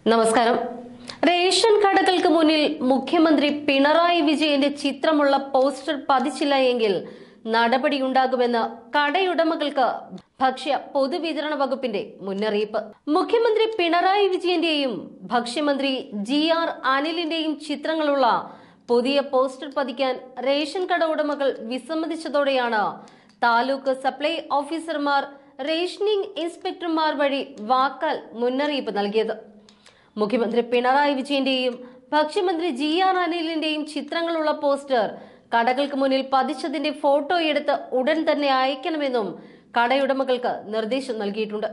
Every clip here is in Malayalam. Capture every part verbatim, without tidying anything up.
നമസ്കാരം. റേഷൻ കടകൾക്ക് മുന്നിൽ മുഖ്യമന്ത്രി പിണറായി വിജയന്റെ ചിത്രമുള്ള പോസ്റ്റർ പതിച്ചില്ല എങ്കിൽ നടപടിയുണ്ടാകുമെന്ന് കടയുടമകൾക്ക് ഭക്ഷ്യ പൊതുവിതരണ വകുപ്പിന്റെ മുന്നറിയിപ്പ്. മുഖ്യമന്ത്രി പിണറായി വിജയന്റെയും ഭക്ഷ്യമന്ത്രി ജി ആർ അനിലിന്റെയും ചിത്രങ്ങളുള്ള പുതിയ പോസ്റ്റർ പതിക്കാൻ റേഷൻ കട ഉടമകൾ വിസമ്മതിച്ചതോടെയാണ് താലൂക്ക് സപ്ലൈ ഓഫീസർമാർ റേഷനിംഗ് ഇൻസ്പെക്ടർമാർ വഴി വാക്കാൽ മുന്നറിയിപ്പ് നൽകിയത്. മുഖ്യമന്ത്രി പിണറായി വിജയന്റെയും ഭക്ഷ്യമന്ത്രി ജി ആർ അനിലിന്റെയും ചിത്രങ്ങളുള്ള പോസ്റ്റർ കടകൾക്ക് മുന്നിൽ പതിച്ചതിന്റെ ഫോട്ടോ എടുത്ത് ഉടൻ തന്നെ അയക്കണമെന്നും കടയുടമകൾക്ക് നിർദ്ദേശം നൽകിയിട്ടുണ്ട്.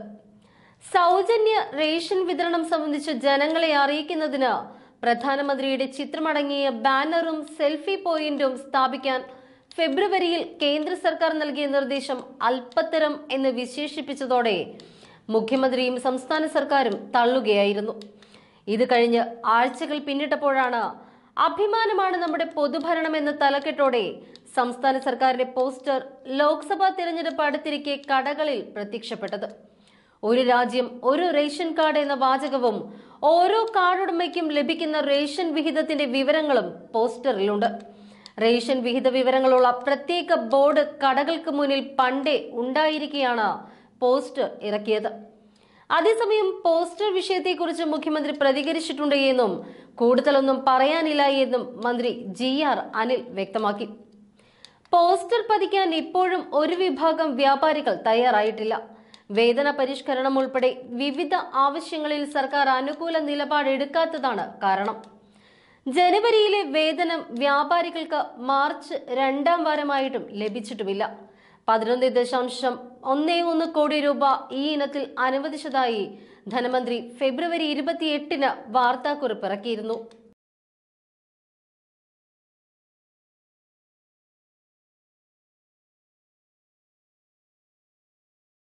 സൗജന്യ റേഷൻ വിതരണം സംബന്ധിച്ച് ജനങ്ങളെ അറിയിക്കുന്നതിന് പ്രധാനമന്ത്രിയുടെ ചിത്രമടങ്ങിയ ബാനറും സെൽഫി പോയിന്റും സ്ഥാപിക്കാൻ ഫെബ്രുവരിയിൽ കേന്ദ്ര സർക്കാർ നൽകിയ നിർദ്ദേശം അല്പത്തരം എന്ന് വിശേഷിപ്പിച്ചതോടെ മുഖ്യമന്ത്രിയും സംസ്ഥാന സർക്കാരും തള്ളുകയായിരുന്നു. ഇത് കഴിഞ്ഞ് ആഴ്ചകൾ പിന്നിട്ടപ്പോഴാണ് അഭിമാനമാണ് നമ്മുടെ പൊതുഭരണം എന്ന തലക്കെട്ടോടെ സംസ്ഥാന സർക്കാരിന്റെ പോസ്റ്റർ ലോക്സഭാ തിരഞ്ഞെടുപ്പ് അടുത്തിരിക്കെ കടകളിൽ പ്രത്യക്ഷപ്പെട്ടത്. ഒരു രാജ്യം ഒരു റേഷൻ കാർഡ് എന്ന വാചകവും ഓരോ കാർഡുടമയ്ക്കും ലഭിക്കുന്ന റേഷൻ വിഹിതത്തിന്റെ വിവരങ്ങളും പോസ്റ്ററിലുണ്ട്. റേഷൻ വിഹിത വിവരങ്ങളുള്ള പ്രത്യേക ബോർഡ് കടകൾക്ക് മുന്നിൽ പണ്ടേ ഉണ്ടായിരിക്കെയാണ് പോസ്റ്റർ ഇറക്കിയത്. അതേസമയം പോസ്റ്റർ വിഷയത്തെക്കുറിച്ച് മുഖ്യമന്ത്രി പ്രതികരിച്ചിട്ടുണ്ട് എന്നും കൂടുതലൊന്നും പറയാനില്ല എന്നും മന്ത്രി ജി ആർ അനിൽ വ്യക്തമാക്കി. പോസ്റ്റർ പതിക്കാൻ ഇപ്പോഴും ഒരു വിഭാഗം വ്യാപാരികൾ തയ്യാറായിട്ടില്ല. വേതന പരിഷ്കരണം ഉൾപ്പെടെ വിവിധ ആവശ്യങ്ങളിൽ സർക്കാർ അനുകൂല നിലപാടെടുക്കാത്തതാണ് കാരണം. ജനുവരിയിലെ വേതനം വ്യാപാരികൾക്ക് മാർച്ച് രണ്ടാം വാരമായിട്ടും ലഭിച്ചിട്ടുമില്ല. പതിനൊന്ന് ദശാംശം ഒന്നേ ഒന്ന് കോടി രൂപ ഈ ഇനത്തിൽ അനുവദിച്ചതായി ധനമന്ത്രി ഫെബ്രുവരി ഇരുപത്തിയെട്ടിന് വാർത്താക്കുറിപ്പ് ഇറക്കിയിരുന്നു.